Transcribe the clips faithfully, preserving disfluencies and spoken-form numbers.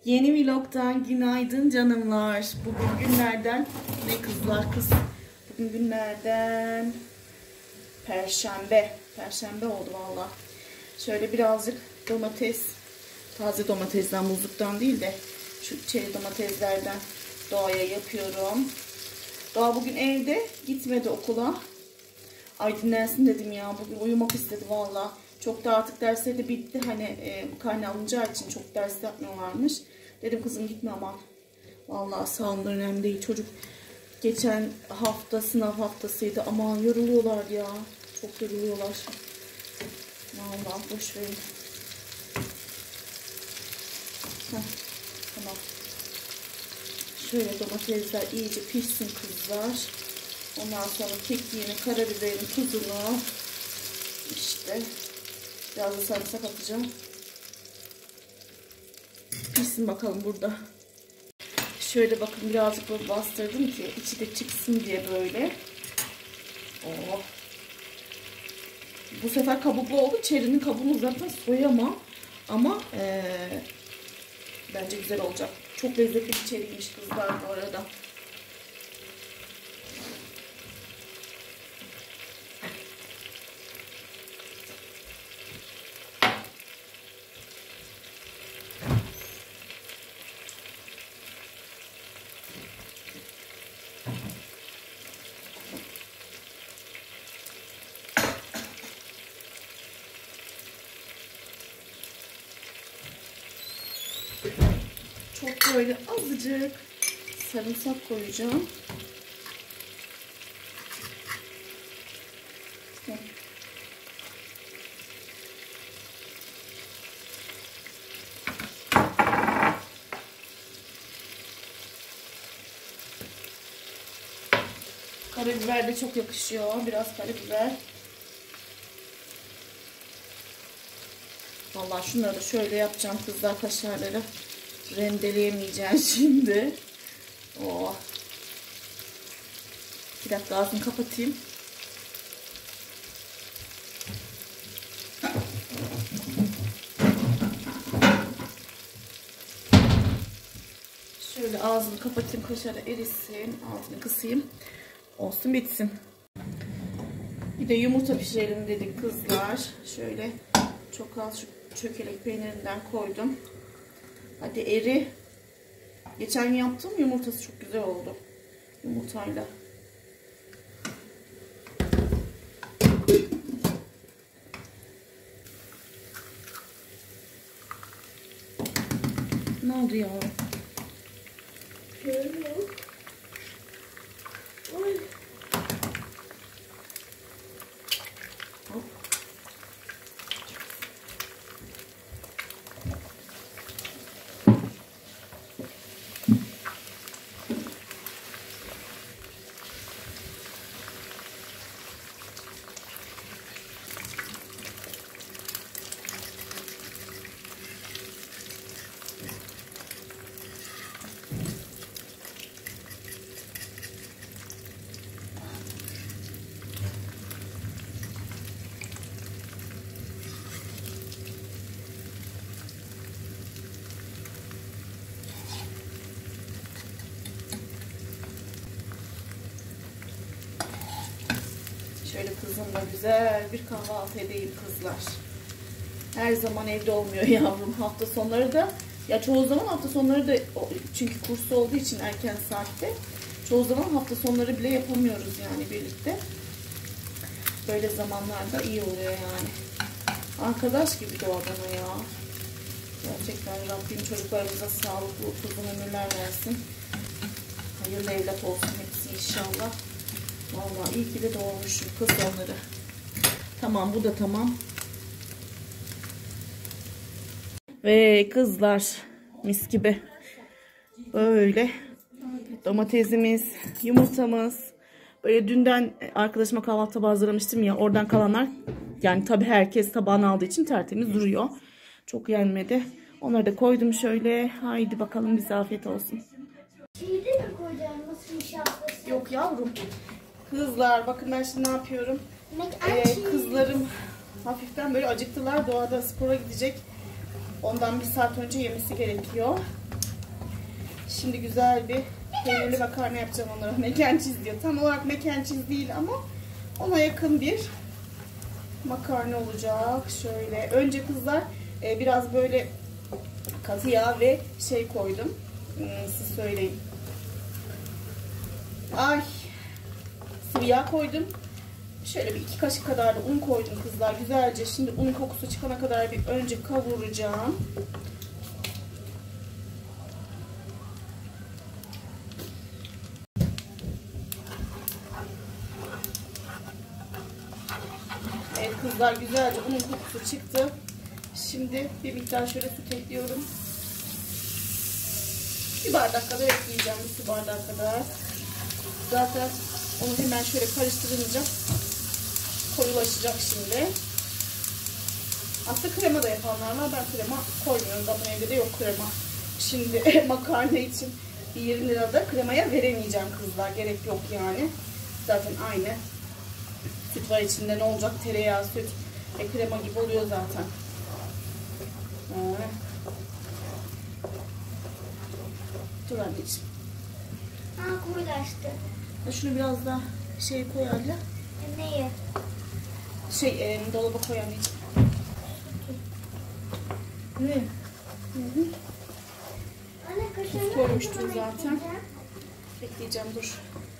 Yeni vlogtan günaydın canımlar. Bugün günlerden ne kızlar kız? Bugün günlerden Perşembe. Perşembe oldu valla. Şöyle birazcık domates, taze domatesden, buzluktan değil de şu çeri domateslerden Doğa'ya yapıyorum. Doğa bugün evde, gitmedi okula. Ay dinlensin dedim ya. Bugün uyumak istedi valla. Çok da artık dersleri de bitti. Hani e, karne alınacağı için çok ders yapmıyorlarmış. Dedim kızım gitme aman. Valla sağlığında önemli değil. Çocuk geçen hafta sınav haftasıydı. Aman yoruluyorlar ya. Çok yoruluyorlar. Valla boş verin. Heh, tamam. Şöyle domatesler iyice pişsin kızlar. Ondan sonra kekiğini, karabiberini, tuzunu, işte biraz da sarımsak atacağım. Pişsin bakalım burada. Şöyle bakın birazcık böyle bastırdım ki içi de çıksın diye böyle. Oh. Bu sefer kabuklu oldu. Çerinin kabuğunu zaten soyamam. Ama ee, bence güzel olacak. Çok lezzetli bir çeriymiş kızlar bu arada. Çok böyle azıcık sarımsak koyacağım. Karabiber de çok yakışıyor. Biraz karabiber. Vallahi şunları da şöyle yapacağım kızlar, kaşarları rendeleyemeyeceğim şimdi. Oh. Bir dakika ağzını kapatayım. Şöyle ağzını kapatayım, kaşarı erisin, ağzını kısayım. Olsun bitsin. Bir de yumurta pişirelim dedik kızlar. Şöyle çok az şu çökelek peynirinden koydum. Hadi eri. Geçen gün yaptım yumurtası çok güzel oldu. Yumurtayla. Ne oldu ya? Görüyorum. Oy. Hop. Şöyle kızımla güzel bir kahvaltı edeyim kızlar. Her zaman evde olmuyor yavrum. Hafta sonları da, ya çoğu zaman hafta sonları da, çünkü kursu olduğu için erken saatte, çoğu zaman hafta sonları bile yapamıyoruz yani birlikte. Böyle zamanlarda iyi oluyor yani. Arkadaş gibi Doğa bana ya. Gerçekten Rabbim çocuklarımıza sağlıklı uzun ömürler versin. Hayırlı evlat olsun hepsi inşallah. Vallahi iyi ki de doğurmuşum kız onları. Tamam, bu da tamam. Ve kızlar mis gibi. Böyle domatesimiz, yumurtamız. Böyle dünden arkadaşıma kahvaltı tabağı hazırlamıştım ya. Oradan kalanlar, yani tabii herkes tabağını aldığı için tertemiz duruyor. Çok yenmedi. Onları da koydum şöyle. Haydi bakalım bize afiyet olsun. Şeyde mi koyacağım? Nasıl nişastası? Yok yavrum. Kızlar bakın ben şimdi ne yapıyorum. Ee, kızlarım hafiften böyle acıktılar. Doğada spora gidecek. Ondan bir saat önce yemesi gerekiyor. Şimdi güzel bir peynirli makarna yapacağım onlara. Mac and cheese diyor. Tam olarak mac and cheese değil ama ona yakın bir makarna olacak. Şöyle. Önce kızlar e, biraz böyle katı yağ ve şey koydum. Hmm, siz söyleyin. Ay. Sıvı yağ koydum. Şöyle bir iki kaşık kadar da un koydum kızlar. Güzelce şimdi unun kokusu çıkana kadar bir önce kavuracağım. Evet kızlar, güzelce unun kokusu çıktı. Şimdi bir miktar şöyle süt ekliyorum. Bir bardak kadar ekleyeceğim. Bir su bardağı kadar. Zaten onu hemen şöyle karıştırınca koyulaşacak şimdi. Aslında krema da yapanlar var. Ben krema koymuyorum. Zaten evde de yok krema. Şimdi makarna için yirmi lirada kremaya veremeyeceğim kızlar. Gerek yok yani. Zaten aynı. Süt var içinde, ne olacak? Tereyağı, süt. E, krema gibi oluyor zaten. Ee. Dur anneciğim. Aa, koyulaştı. Şunu biraz daha şey koy anne. Neyi? Şey, e, dolaba koy anneciğim. Ne? Hı hı. Anne kaşarını Koymuştum zaten. Bekleyeceğim, dur.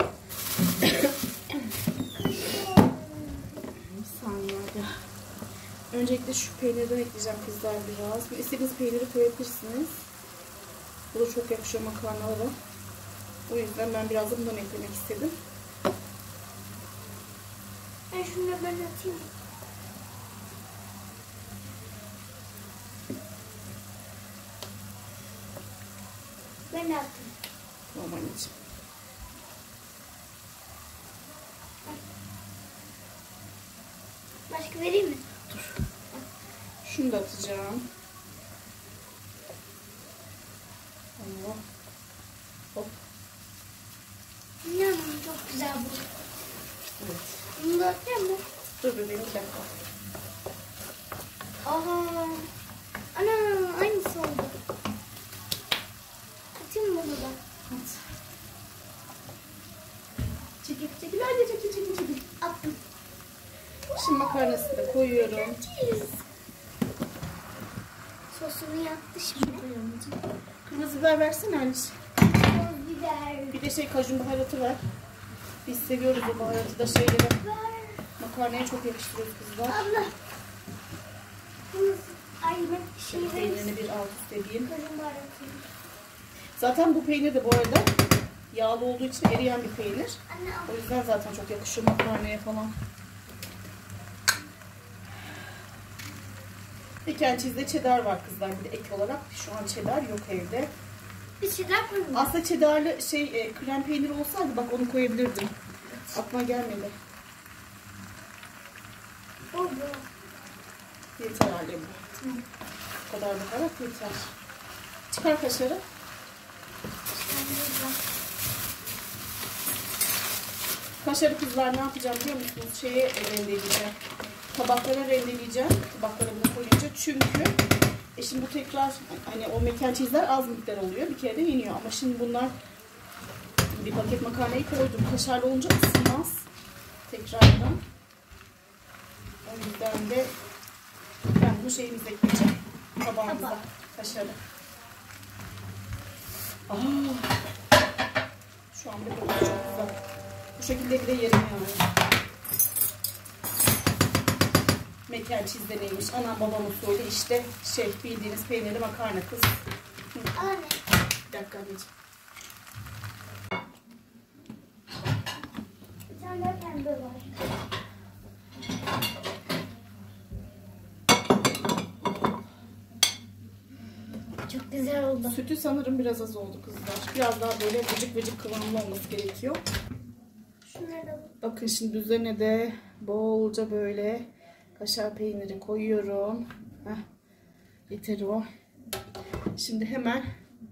Bir saniye hadi. Öncelikle şu peynirden ekleyeceğim kızlar biraz. İstediğiniz peyniri koyabilirsiniz. Bu da çok yakışıyor makarnalara. O yüzden ben biraz da bundan eklemek istedim. Ben şunu ben atayım. Ben de attım. Tamam anneciğim. Başka vereyim mi? Dur. Şunu da atacağım. Allah. Hop. İnanın çok güzel bu. Evet. Bunu da atayım mı? Dur bebeğim, bir dakika. Aha. Ana, aynısı oldu. Atayım mı bunu da? At. Çekil, çekil. Hadi çekil, çekil, çekil. Attım. Şimdi makarnasını da koyuyorum. Cheese. Sosunu yaptı şimdi. Kırmızı biber versene anneciğim. Toz biber. Bir de şey, kajun baharatı ver. Biz seviyoruz o baharatı da, şeyleri. Ver. Makarnaya çok yakıştırıyoruz kızlar. Abla. Bunu ay ben şey Şöyle vereyim. peynirini bir alt üst edeyim. Kızım baharatı. Zaten bu peynir de bu arada yağlı olduğu için eriyen bir peynir. Anne al. O yüzden zaten çok yakışıyor makarnaya falan. Mac and cheese'de cheddar var kızlar, bir de ek olarak. Şu an cheddar yok evde. Bir şeyler koyayım. Aslında cheddarlı şey e, krem peyniri olsaydı bak onu koyabilirdim. Aklıma gelmedi. Bu bu. Yeter annem bu. Bu kadar baharat yeter. Çıkar kaşarı. Kaşarı kızlar ne yapacağım biliyor musunuz? Şeye rendeleyeceğim. Tabaklara rendeleyeceğim. Tabaklara bunu koyunca. Çünkü e şimdi bu tekrar hani o mac and cheese'ler az miktar oluyor. Bir kere de yeniyor. Ama şimdi bunlar, bir paket makarnayı koydum. Kaşarlı olunca ısınmaz. Tekrardan. O yüzden de ben bu şeyimizi ekleyeceğim. Tabağımıza. Tabak. Kaşarı. Aa, şu an bir kokusu çok güzel. Bu şekilde bir de yerim yani. Mac and cheese neymiş? Anam babam usulü işte şey, bildiğiniz peynirli makarna kız. Hı. Anne. Bir dakika anneciğim. Bir tane daha pembe var. Çok güzel oldu. Sütü sanırım biraz az oldu kızlar. Biraz daha böyle vıcık vıcık kıvamlı olması gerekiyor. Şunları da Bakın şimdi üzerine de bolca böyle kaşar peyniri koyuyorum. Heh, yeter o. Şimdi hemen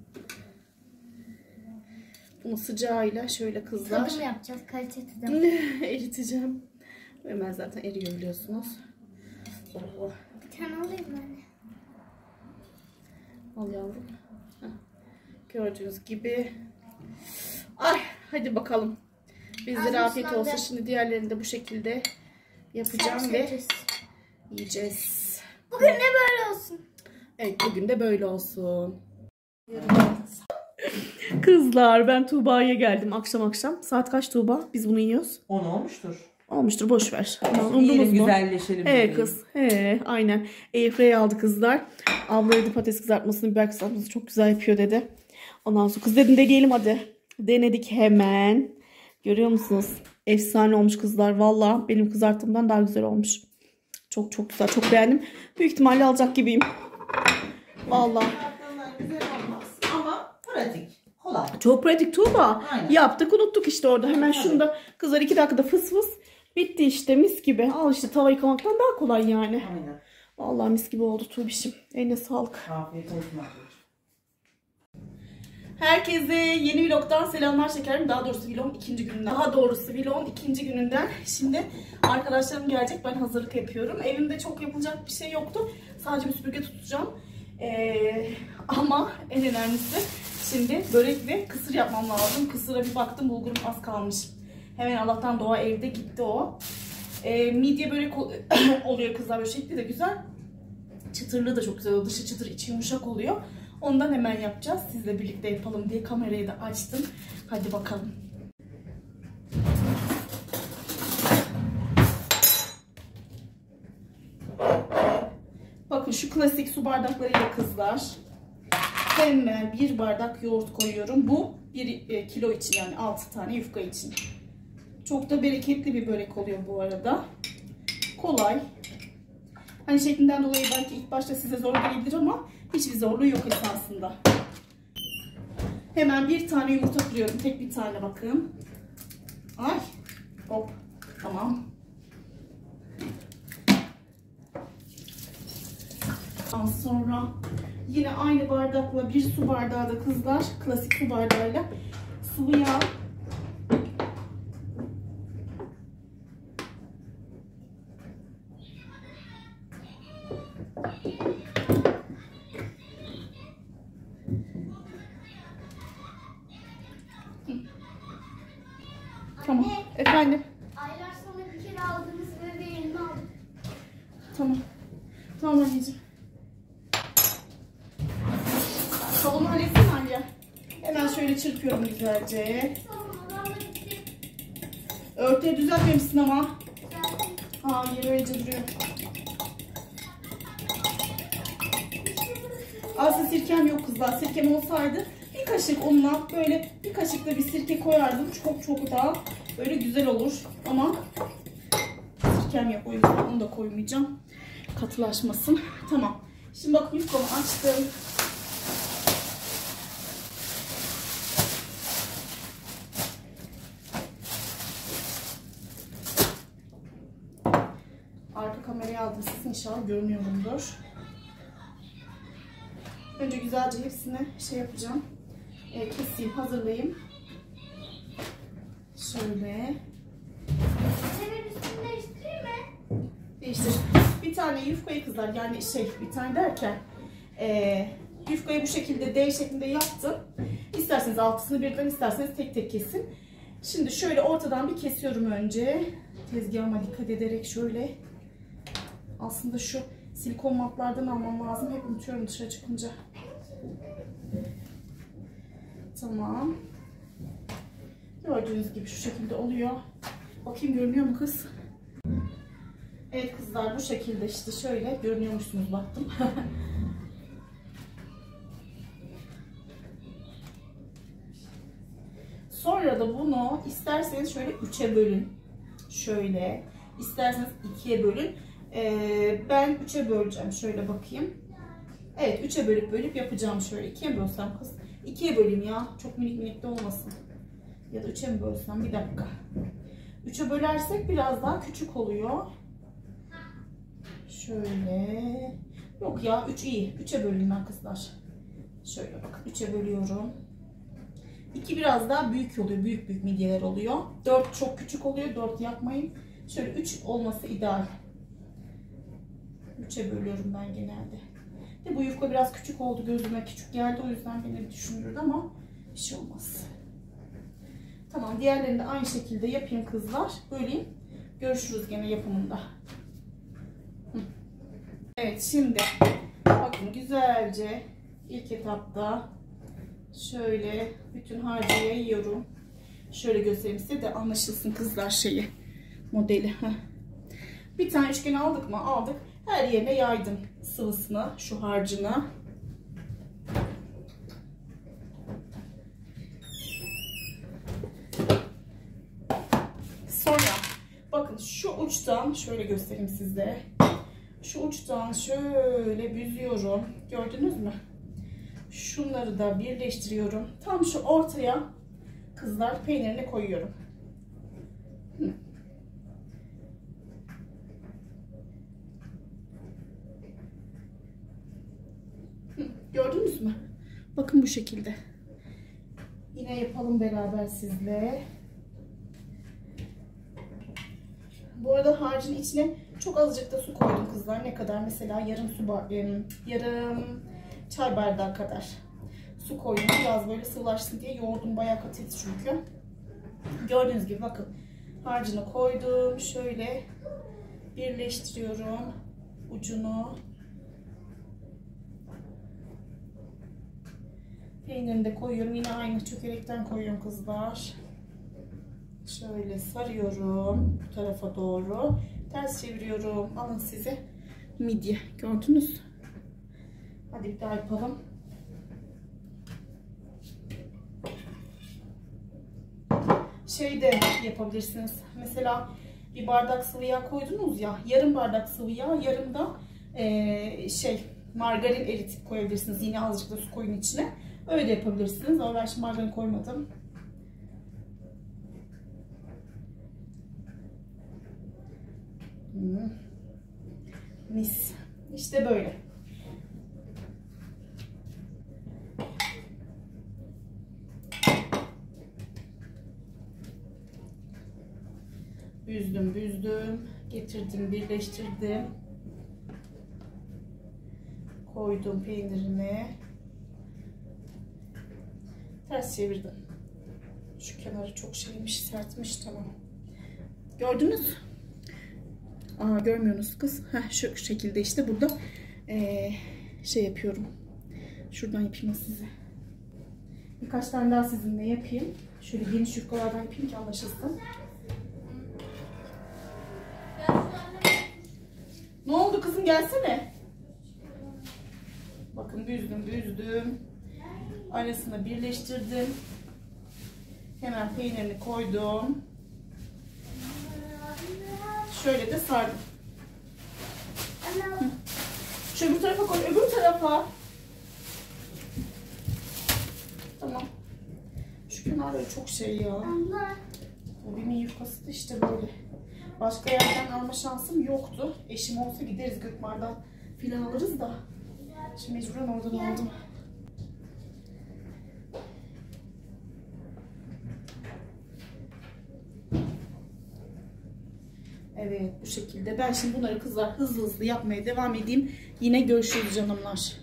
bunu sıcağıyla şöyle kızlar tadım yapacağız. Kalite tadım. eriteceğim. Hemen zaten eriyor biliyorsunuz. Oh. Bir tane alayım mı anne? Al yavrum. Heh. Gördüğünüz gibi. Ay hadi bakalım. Bizlere afiyet olsun. Şimdi diğerlerini de bu şekilde yapacağım ve yiyeceğiz. Bugün de böyle olsun. Evet, bugün de böyle olsun. Kızlar, ben Tuğba'ya geldim akşam akşam. Saat kaç Tuğba? Biz bunu yiyoruz. on olmuştur. Olmuştur, boş ver. Yiyelim, güzelleşelim. Evet kız. He, aynen. Airfryer aldı kızlar. Abla dedi patates kızartmasını, biber kızartmasını çok güzel yapıyor dedi. Ondan sonra kız dedim deneyelim hadi. Denedik hemen. Görüyor musunuz? Efsane olmuş kızlar. Valla benim kızarttığımdan daha güzel olmuş. Çok çok güzel. Çok beğendim. Büyük ihtimalle alacak gibiyim. Valla. Güzel olmaz ama pratik. Kolay. Çok pratik Tuğba. Aynen. Yaptık unuttuk işte orada. Hemen şunu da kızlar iki dakikada fıs fıs. Bitti işte, mis gibi. Al işte, tava yıkamaktan daha kolay yani. Aynen. Vallahi mis gibi oldu Tuğbişim. Eline sağlık. Afiyet olsun. Herkese yeni vlogdan selamlar şekerim. Daha doğrusu vlogun ikinci gününden. Daha doğrusu vlogun ikinci gününden. Şimdi arkadaşlarım gelecek. Ben hazırlık yapıyorum. Evimde çok yapılacak bir şey yoktu. Sadece bir süpürge tutacağım. Ee, ama en önemlisi şimdi börek ve kısır yapmam lazım. Kısıra bir baktım, bulgurum az kalmış. Hemen Allah'tan Doğa evde, gitti o. Ee, midye börek oluyor kızlar, böyle şekli de güzel. Çıtırlığı da çok güzel oluyor. Dışı çıtır, içi yumuşak oluyor. Ondan hemen yapacağız. Sizle birlikte yapalım diye kamerayı da açtım. Hadi bakalım. Bakın şu klasik su bardaklarıyla kızlar. Hemen bir bardak yoğurt koyuyorum. Bu bir kilo için, yani altı tane yufka için. Çok da bereketli bir börek oluyor bu arada. Kolay. Hani şeklinden dolayı belki ilk başta size zor gelebilir ama hiçbir zorluğu yok esasında. Hemen bir tane yumurta kırıyorum. Tek bir tane bakın. Ay. Hop. Tamam. Ondan sonra yine aynı bardakla bir su bardağı da kızlar, klasik su bardağıyla sıvı yağ. Tamam. Anne, Efendim. aylar sonra bir kere aldığımız bebeği elime aldım. Tamam. Tamam anneciğim. Salonu halletsin anne. Hemen şöyle çırpıyorum güzelce. Örtüyü düzeltmemişsin ama. Hayır, öylece duruyor. Aslında sirkem yok kızlar. Sirkem olsaydı bir kaşık unla böyle bir kaşık da bir sirke koyardım. Çok çok daha böyle güzel olur. Ama sirkem yok, o yüzden onu da koymayacağım. Katılaşmasın. Tamam. Şimdi bakın yufkamı açtım. Arka kamerayı aldım. Siz inşallah görünüyorumdur. Önce güzelce hepsini şey yapacağım. E, keseyim, hazırlayayım. Şöyle. Senin üstünü değiştireyim mi? Değiştir. Bir tane yufkayı kızlar, yani şey bir tane derken e, yufkayı bu şekilde D şeklinde yaptım. İsterseniz altısını birden, isterseniz tek tek kesin. Şimdi şöyle ortadan bir kesiyorum önce. Tezgahıma dikkat ederek şöyle. Aslında şu silikon matlardan almam lazım. Hep unutuyorum dışarı çıkınca. Tamam. Gördüğünüz gibi şu şekilde oluyor. Bakayım görünüyor mu kız? Evet kızlar, bu şekilde işte şöyle görünüyormuşsunuz, baktım. Sonra da bunu isterseniz şöyle üçe bölün. Şöyle. İsterseniz ikiye bölün. Ee, ben üçe böleceğim. Şöyle bakayım. Evet, üçe bölüp bölüp yapacağım şöyle. ikiye mi bölsem kız? ikiye böleyim ya. Çok minik minik de olmasın. Ya da üçe mi bölsem? Bir dakika. üçe bölersek biraz daha küçük oluyor. Şöyle. Yok ya, üç iyi. üçe böleyim ben kızlar. Şöyle bakın. üçe bölüyorum. iki biraz daha büyük oluyor. Büyük büyük midyeler oluyor. dört çok küçük oluyor. dört yapmayın. Şöyle üç olması ideal. üçe bölüyorum ben genelde. De bu yufka biraz küçük oldu, gözüme küçük geldi, o yüzden beni düşündürdü ama bir şey olmaz. Tamam, diğerlerini de aynı şekilde yapayım kızlar. Böleyim. Görüşürüz gene yapımında. Evet, şimdi bakın güzelce ilk etapta şöyle bütün harcı yayıyorum. Şöyle göstereyim size de anlaşılsın kızlar şeyi, modeli. Heh. Bir tane üçgen aldık mı? Aldık. Her yerine yaydım sıvısını, şu harcını. Sonra bakın şu uçtan şöyle göstereyim size. Şu uçtan şöyle büzüyorum. Gördünüz mü? Şunları da birleştiriyorum. Tam şu ortaya kızlar peynirini koyuyorum. Hı. Hı. Gördünüz mü? Bakın bu şekilde. Yine yapalım beraber sizle. Bu arada harcın içine çok azıcık da su koydum kızlar. Ne kadar? Mesela yarım su yarım çay bardağı kadar su koydum. Biraz böyle sıvılaşsın diye yoğurdum. Bayağı katıydı çünkü. Gördüğünüz gibi bakın. Harcını koydum. Şöyle birleştiriyorum ucunu. Peynirini de koyuyorum. Yine aynı çökerekten koyuyorum kızlar. Şöyle sarıyorum bu tarafa doğru. Ters çeviriyorum. Alın size midye. Gördünüz. Hadi bir daha yapalım. Şey de yapabilirsiniz. Mesela bir bardak sıvı yağ koydunuz ya. Yarım bardak sıvı yağ, yarım da ee, şey margarin eritip koyabilirsiniz. Yine azıcık da su koyun içine. Öyle de yapabilirsiniz. Ama ben şimdi margarin koymadım. Hmm. Mis. İşte böyle. Büzdüm, büzdüm. Getirdim, birleştirdim. Koydum peynirini. Ters çevirdim. Şu kenarı çok şeymiş, sertmiş. Tamam. Gördünüz? Aa, görmüyorsunuz kız. Heh, şu şekilde işte burada ee, şey yapıyorum. Şuradan yapayım size. Birkaç tane daha sizinle yapayım. Şöyle geniş yufkalardan yapayım ki anlaşılsın. Ne oldu kızım, gelsene. Bakın büzdüm büzdüm. Arasına birleştirdim. Hemen peynirini koydum. Şöyle de sardım. Hı. Şu öbür tarafa koy, öbür tarafa. Tamam. Şu kenarları çok şey ya. Bu benim yufkası da işte böyle. Başka yerden alma şansım yoktu. Eşim olsa gideriz Gökmar'dan filan alırız da. Şimdi mecburen oradan aldım. Evet, bu şekilde. Ben şimdi bunları kızlar hızlı hızlı yapmaya devam edeyim. Yine görüşürüz canımlar.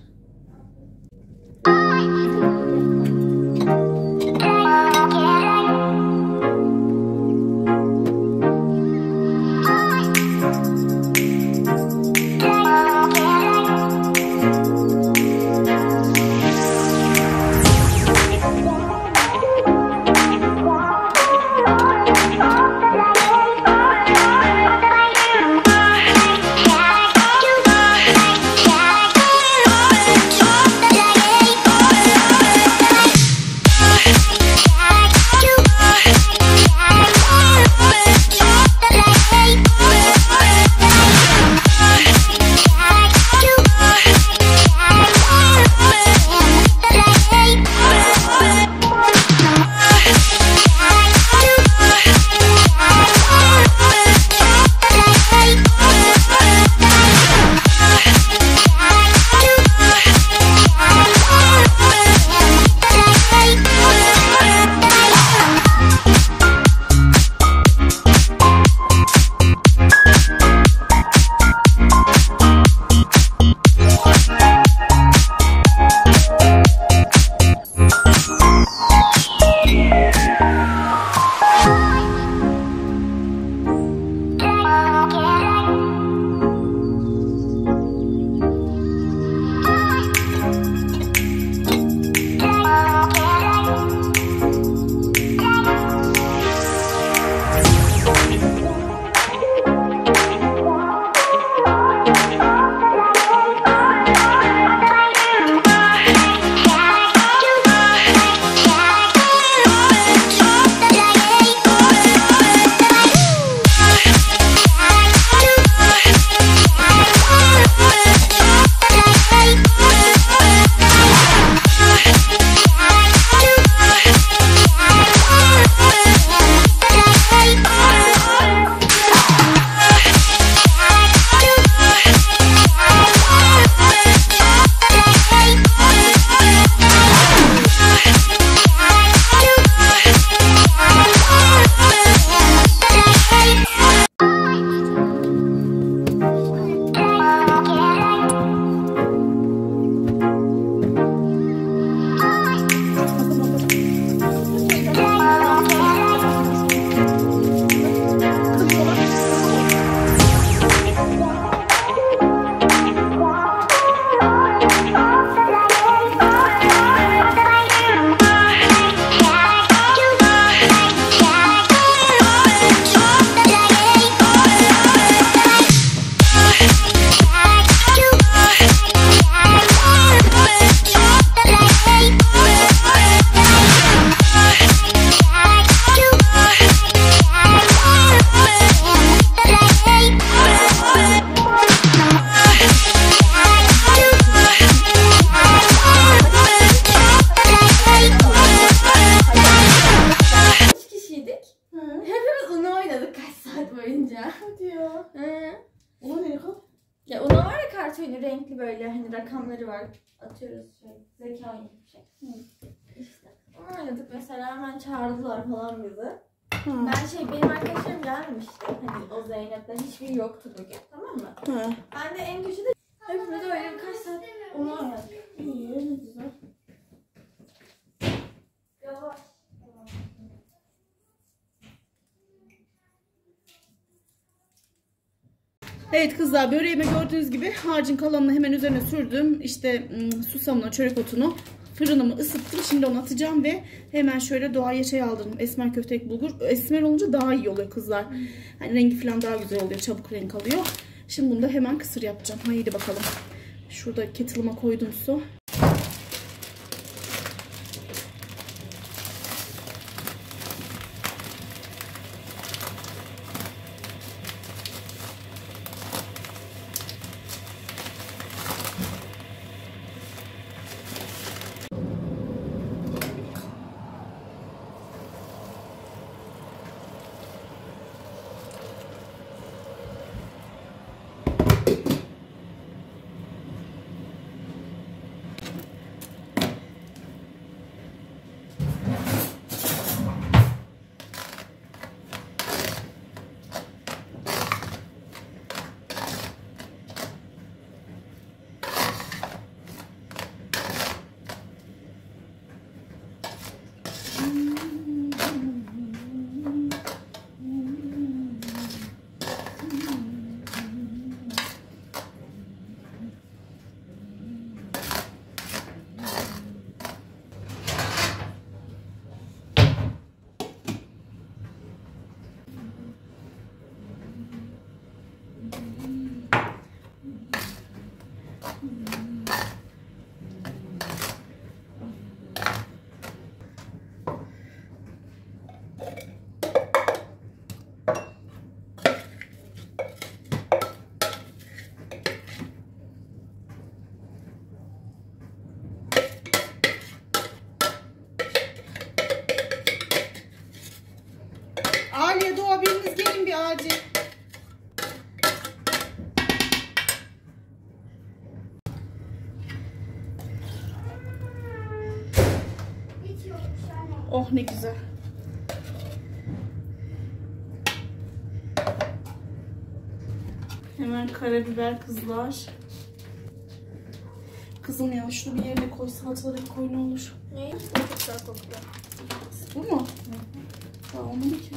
Bye. Hı. Ulan nereye kal? Ya ona var ya kart oyunu renkli böyle hani rakamları var. Atıyoruz şey. Zeka oyunu bir şey. Hı. İşte. Onu oynadık mesela hemen çağırdılar falan bizi. Hı. Ben şey benim arkadaşlarım gelmemişti. Hani o Zeynep'ten hiçbiri yoktu bugün, tamam mı? Hı. Ben de en köşede hepimiz öyle birkaç saat onu oynadık. İyi, ne güzel. Yavaş. Evet kızlar, böreğimi gördüğünüz gibi harcın kalanını hemen üzerine sürdüm. İşte ım, susamla çörek otunu, fırınımı ısıttım. Şimdi onu atacağım ve hemen şöyle doğaya şey aldırdım. Esmer köftek bulgur. Esmer olunca daha iyi oluyor kızlar. Hani rengi falan daha güzel oluyor. Çabuk renk alıyor. Şimdi bunu da hemen kısır yapacağım. Haydi bakalım. Şurada kettle'ıma koydum su. Aliye, Doğa, biriniz gelin bir acil. Hiç yokmuş anne. Oh ne güzel. Hemen karabiber kızlar. Kızım ya şunu bir yerine koy, salatalık koy ne olur. Ne? Çok güzel kokuyor. Bu mu? Daha olmadı ki.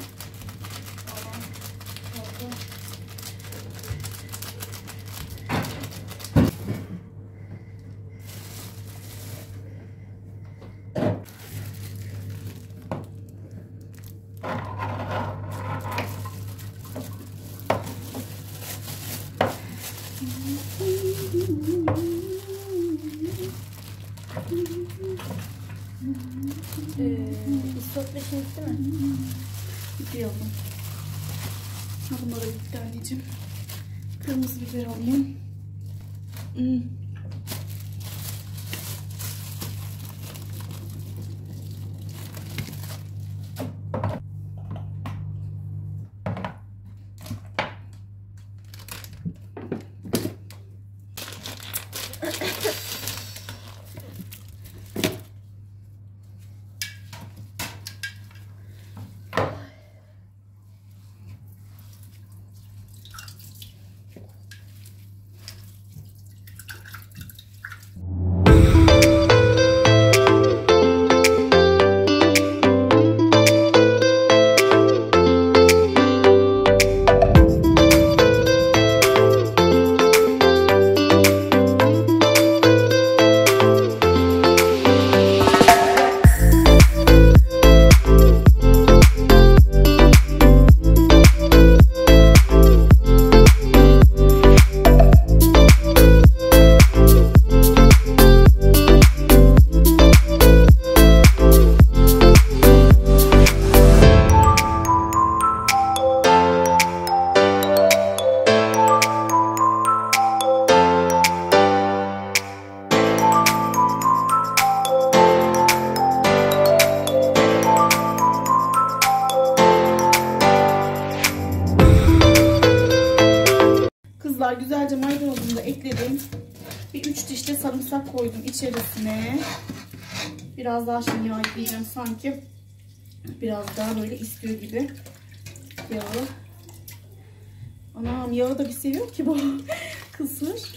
Ee, isot beşin bitti mi? Bitti aldım. Ha, bunlar da bitti anneciğim. Kırmızı biber alayım. Hmm. kızlar güzelce maydanozumu da ekledim. Bir üç diş de sarımsak koydum içerisine. Biraz daha şimdi yağ ekleyeceğim sanki. Biraz daha böyle istiyor gibi. Yağı. Anam yağı da bir seviyor ki bu kısır.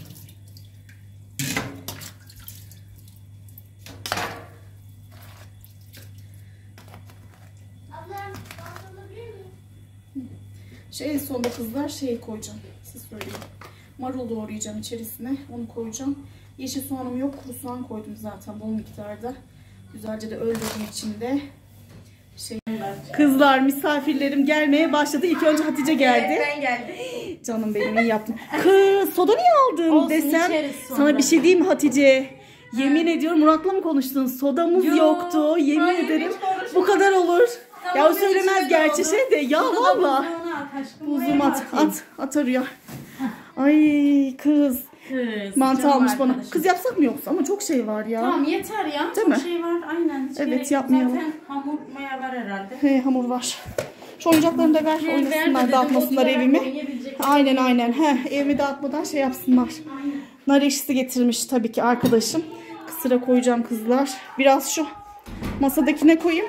Şey en sonunda kızlar şey koyacağım. Siz söyleyin. Marul doğrayacağım içerisine. Onu koyacağım. Yeşil soğanım yok. Kuru soğan koydum zaten bol miktarda. Güzelce de öldürdüm içinde. Şey... Kızlar misafirlerim gelmeye başladı. İlk önce Hatice geldi. Evet, ben geldim. Canım benim iyi yaptın. Kız soda niye aldın Olsun, desem. sonra. Sana bir şey diyeyim mi Hatice? Yemin ediyorum Murat'la mı konuştun? Sodamız Yo, yoktu. Yemin hayır, ederim hiç bu kadar olur. Tamam, ya o biz söylemez içinde gerçi oldu. şey de ya valla. Buzum at at at arıyor. Ay kız. Kız. Mantı canım almış bana. arkadaşım. Kız yapsak mı yoksa ama çok şey var ya. Tamam yeter ya. Değil Çok mi? şey var aynen. Hiç Evet, gerek yok. yapmayalım. Zaten hamur maya var herhalde. He hamur var. Şu oyuncaklarını da ver. Oynasınlar dağıtmasınlar evimi. Aynen aynen. He, evimi dağıtmadan şey yapsınlar. Nar ekşisi getirmiş tabii ki arkadaşım. Kısıra koyacağım kızlar. Biraz şu masadakine koyayım.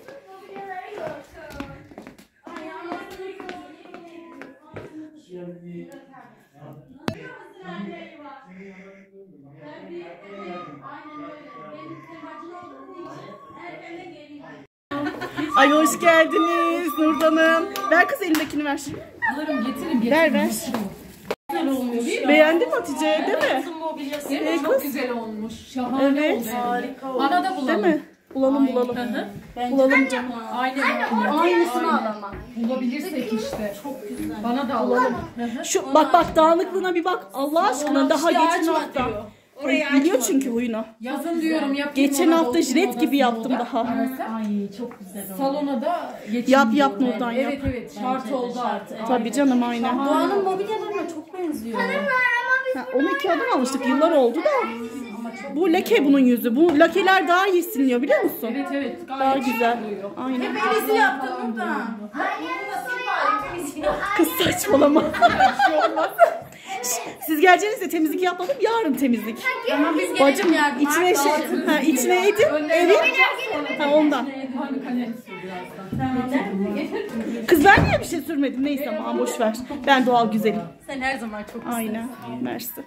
Ay hoş geldiniz Nurdan'ım. Ver kız elindekini ver. Alırım getiririm getiririm. Ver ver. Güzel olmuş ya. Beğendin mi Hatice değil mi? Değil mi? Ee, Çok kız. güzel olmuş. Şahane Evet. oldu. Harika oldu. Bana da bulalım. Değil mi? Bulalım bulalım. Hı hı. Bulalım canım. Aynen. Aynen. Aynısını al ama. Bulabilirsek işte. Çok güzel. Bana da alalım. Hı hı. Şu bak bak dağınıklığına bir bak. Allah aşkına daha işte geçen açma hafta. diyor. Orayı biliyor çünkü huyunu. Yazın diyorum yapayım. Geçen ona da hafta oturma jilet gibi yaptım odasında daha. da. Ay çok güzel oldu. Salona da geçeyim Yap, yap diyorum. Nurdan, Evet yap. evet şart oldu artık. Tabii canım aynen. Doğan'ın mobilyalarına çok benziyor. Ha, onu iki adım almıştık. Yıllar oldu da. Bu leke bunun yüzü. Bu lakeler daha iyi siliniyor biliyor musun? Evet evet Daha gayet güzel. Aynen. Birisi yaptı Nurdan. Kız saçmalama. Siz geleceğinizde temizlik yapmadım. Yarın temizlik. Tamam biz Bacım gelelim yarın. içine şey, ha, içine edin. Evi. Ha ondan. Kız ben niye bir şey sürmedim? Neyse ama boş ver. Ben doğal güzelim. Sen her zaman çok Aynen. Mersi.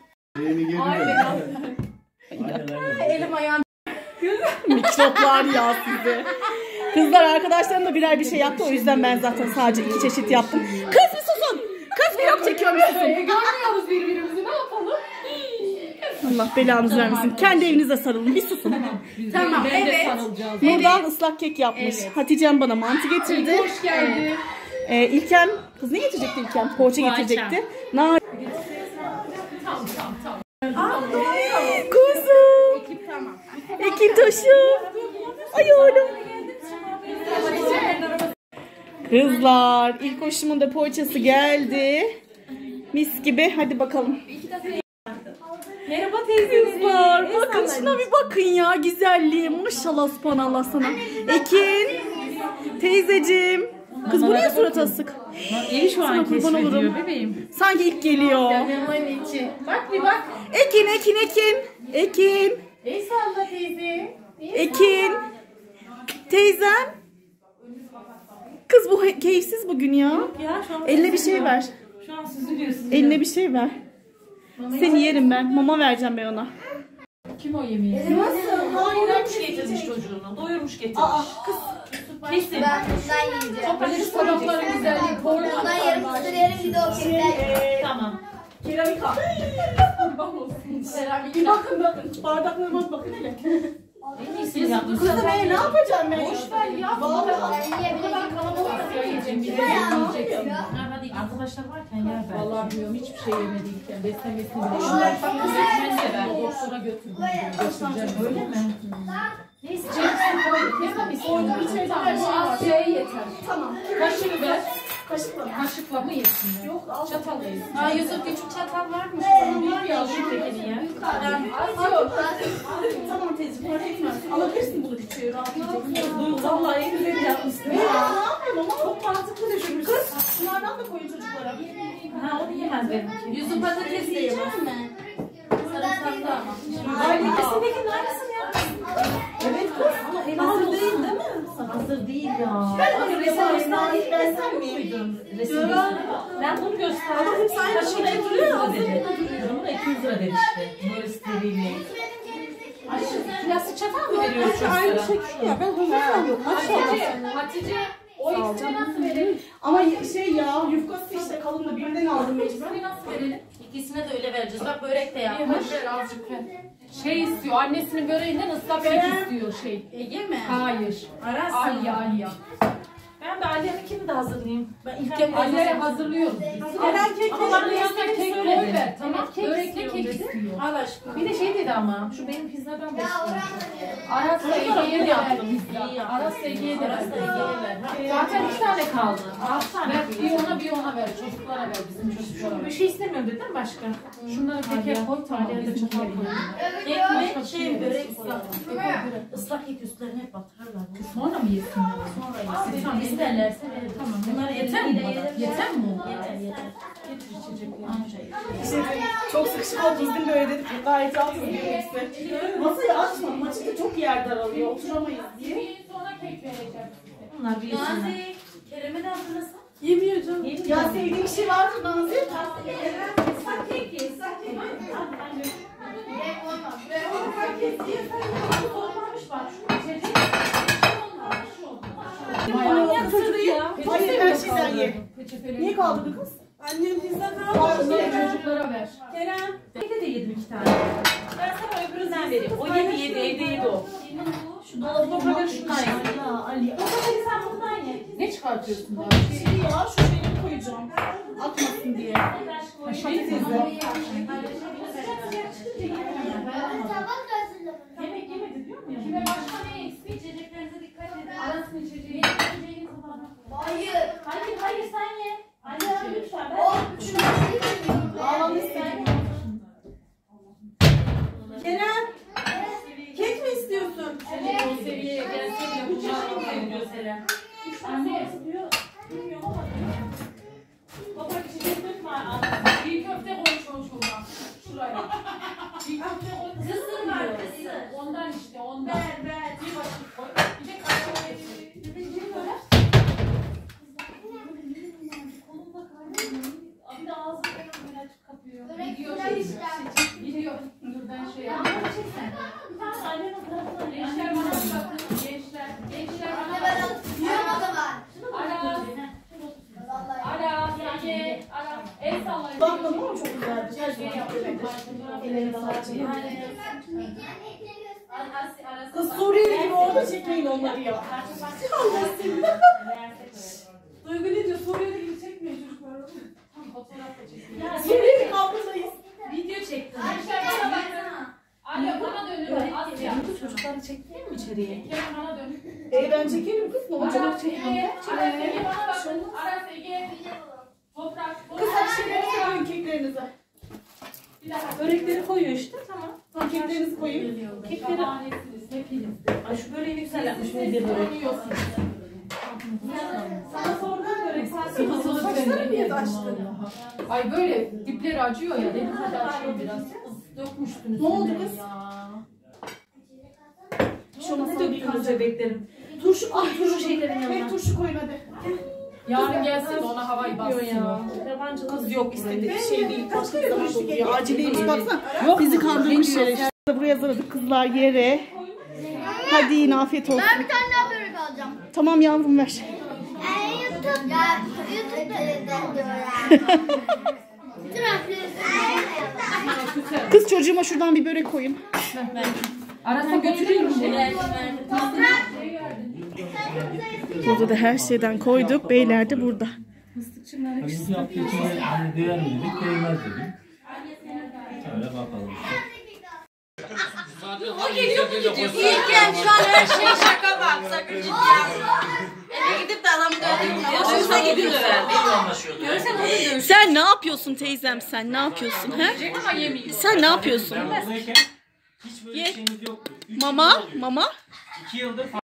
elim ayağım. Mikroplar ya size. Kızlar arkadaşlarım da birer bir şey yaptı. O yüzden ben zaten sadece iki çeşit yaptım. Kız bir susun. Kız vlog çekiyorum bir susun. Görmüyoruz birbirimizi ne yapalım? Allah belanızı vermesin. Kendi evinize sarılın. Bir susun. Tamam evet. evet. Sarılacağız. Nurdan ıslak kek yapmış. Hatice'm bana mantı getirdi. Hoş geldin. Ee, İlkem, kız ne getirecekti İlkem? Poğaça getirecekti. Nar. Tamam tamam tamam. Kuzum. Ekip tamam. Ekin taşım. Ay oğlum. Kızlar ilk hoşumun da poğaçası geldi. Mis gibi. Hadi bakalım. Merhaba teyze. Kızlar bakın şuna bir bakın ya güzelliğe. Maşallah subhanallah sana. Ekin. Teyzeciğim. Kız bu niye surat asık? İyi şu Sana an kurban keşfediyor olurum. bebeğim. Sanki ilk geliyor. Yanımın içi. Bak bir bak. Ekin Ekin Ekin. Ekin. El salla teyze. Ekin. Teyzem. Kız bu he- keyifsiz bugün ya. Ya şu an Eline bir şey ver. Şu an süzülüyorsun. Eline bir şey ver. Seni yerim ben. Mama vereceğim ben ona. Kim o yemeği? Doyurmuş getirmiş çocuğunu. Doyurmuş getirmiş. Kız. Kesin. Ben bundan yiyeceğim. Toplarız tabakların güzelliği. Porno. Bundan yarım mısır yerim bir de o kekler. Tamam. Keramika. Bir bakın bakın. Bardaklarıma bakın hele. En iyisini yaptın. Kızım ben ne yapacağım ben? Boş ver ya. Vallahi. Ben yiyebilirim. Kalabalık da yiyeceğim. Bir de yiyeceksin. Ha, hadi arkadaşlar varken yer ben. Vallahi bilmiyorum hiçbir şey yemediyken. Beslemesini bile. Şunlar bak kız ekmeğini de ver. Doktora götürdüm. Götüreceğim. Öyle mi? Neyse. Çeksin koyduk. Kesin bir koyduk. İçeride her şey var. Şey yeter. Tamam. Kaşığı ver. Kaşıkla. Kaşıkla mı yesin? Yok. Çatalla yesin. Aa Yusuf küçük çatal varmış. Bir alayım tekini ya. Tamam teyze fark etmez. Alabilirsin bunu küçüğü rahatlayacak. Vallahi en güzel yapmışsın. Ya ne yapıyorsun ama çok mantıklı düşünmüşsün. Kız şunlardan da koyun çocuklara. Ha onu yemez benimki. Yüzü patates de yemez mi? Sarımsaklı ama. Ailesindeki neredesin ya? Evet kız. Ama ev hazır değil değil mi? Hazır değil ya. Ben resim versem miydim? Ben bunu gösterdim. Ama hep aynı Kaç şeyler lira duruyor ya. dedi. Durumda iki yüz lira dedi işte. Böyle sterili. Plastik çatal mı veriyorsun çocuklara? Aynı şekil ya. Ben hazır yok. Hatice, Hatice. O ikisini nasıl verelim? Ama şey ya yufkası işte kalındı. Birinden aldım mecburen. İkisini nasıl verelim? İkisine de öyle vereceğiz. Bak börek de Bir yapmış. hoş ver azıcık ver. Şey istiyor, annesinin böreğinden ıslak kek istiyor şey. Ege mi? Hayır. Arasın. Alya, Alya. Ben de Alya'nınkini de hazırlayayım. Ben ilk Alya'ya yapayım. hazırlıyoruz biz. Gelen kek Ama bana yanına kek koy ver. Tamam, kek börekle istiyor kek dedi. istiyor. Al aşkım. Bir de şey dedi ama, şu benim pizzadan da istiyor. Aras'la Ege'ye de yaptım pizza. Aras'la Ege'ye de Aras'la yaptım. Ege'ye ver. Zaten iki tane kaldı. Altı tane. Ver, bir ona bir ona ver. Çocuklara ver, bizim çocuklara Bir ver. şey istemiyorum dedin mi başka? Şunları teker koy, tamam. Alya'ya da Bizim çatal koy. Kek Başka mi? bir Şey şey börek yok. ıslak. Islak kek üstlerine hep batırırlar. Sonra mı yesinler? Sonra yesin. Tamam isterlerse verelim. Tamam. Bunlar Yeter mi bu kadar? Yeter mi o? Yeter yeter. Getir içecekleri. İşte çok sıkışık oldunuz değil mi böyle dedik. Gayet rahatız diyor hepsi. Masayı açma. Açıkta çok yer daralıyor. Oturamayız diye. Bir sonra kek vereceğim. Bunlar bir yesinler. Nazik. Kerem'e de hazırlasın. Yemiyor canım. Ya sevdiğim bir şey vardır Nazik. Islak kek ye. Islak kek. Manyak çocuk ya. Hayır her şeyden ye. Peçeteleri Niye kaldırdı kız? Annem pizza kaldı. Onları çocuklara ver. Kerem. Evde de yedim iki tane. Ben sana öbüründen vereyim. O yedi yedi evde yedi o. Şu dolabı kadar şundan ye. Ali. O kadar sen bundan ye. Ne çıkartıyorsun daha? Şey ya şu şeyi koyacağım. Atmasın diye. Şey teyze. Yemek yemedi diyor muyum? Kime başka ne eksik? İçeceklerinize dikkat edin. Arasın içeceği. İçeceğini kapatın. Hayır. Hayır hayır sen ye. Anne lütfen. Ağlanı sen. Kerem. Kek mi istiyorsun? Evet. O seviyeye gelse bile bunlar diyor Selen. Anne. Diyor. Bilmiyorum ama diyor. Baba içecek dökme. Bir köfte koy çocuğuma. Şuraya. Bir köfte koy. Kısır var kısır. Ondan işte ondan. Ver ver. Bir başlık koy. Bir de kaşar koy. Bir de ağzını böyle açıp kapıyor. Gidiyor şey. Gidiyor. Nurdan şey yapıyor. Gençler bana bir bakın. Gençler. Gençler bana bakın. Ara. Ara. Ege. Ara. El sallayın. Bakmadım ama çok güzeldi. Her Şey zaman yapıyor. ellerine sağlık. Arası. Kız Suriyeli gibi orada çekmeyin onları ya. Duygu ne diyor? Suriyeli gibi çekmeyin çocuklar. Fotoğraf da çekiyor. Suriyeli kavgadayız. Video çektim. Gençler bana baksana. Anne bana dönüyor. Asya. Çocukları çekeyim mi içeriye? Kerem bana dön. E ben çekerim kız ne olacak? Aras Ege. Aras Ege bana bakın. Aras Ege. Toprak. Kız hadi şeyleri koyun keklerinize. Bir daha. Börekleri koyuyor işte tamam. Tamam keklerinizi koyun. Kekleri şahanesiniz hepiniz. Ay şu böreği güzel yapmış medya börek. Tanıyorsunuz. Sana sorduğum börek. Sıvı sıvı Saçlarım niye tembih. taştı? Ay böyle dipleri acıyor ya. Dedim hadi açayım biraz. Dökmüştünüz. Ne oldu üstüne kız? Ya. Şunu Ne döktünüz bebeklerim? Turşu koy. Turşu şeylerin Hep yanına. turşu koyun hadi. Yarın gelsin de ona havayı bassın. Ya. Yabancı kız yok İstedi istedi. şey değil. Kaç kere zaman oldu ya. Acileymiş baksana. Yok, bizi kandırmış yere. Buraya hazırladık kızlar yere. Hadi yine afiyet olsun. Ben bir tane daha börek alacağım. Tamam yavrum ver. Ee, YouTube. Ya YouTube'da diyor ya. Kız çocuğuma şuradan bir börek koyun. Arasına götüreyim mi? Burada da her şeyden koyduk. Beyler de burada. Hani biz yaptığı için hani değer mi dedik, değmez dedik. Öyle bakalım işte. O geliyor mu gidiyor? İlken şu an her şey şaka bak. Sakın ciddi yapma. Eve gidip de adamı dövdüm. Hoşunuza gidiyor herhalde. Sen ne yapıyorsun teyzem sen? Ne yapıyorsun he? Ama yemeyeyim. Sen ne yapıyorsun? Ben buradayken hiç böyle bir şeyimiz yoktu. Üç Mama, yıl oluyor. mama. İki yıldır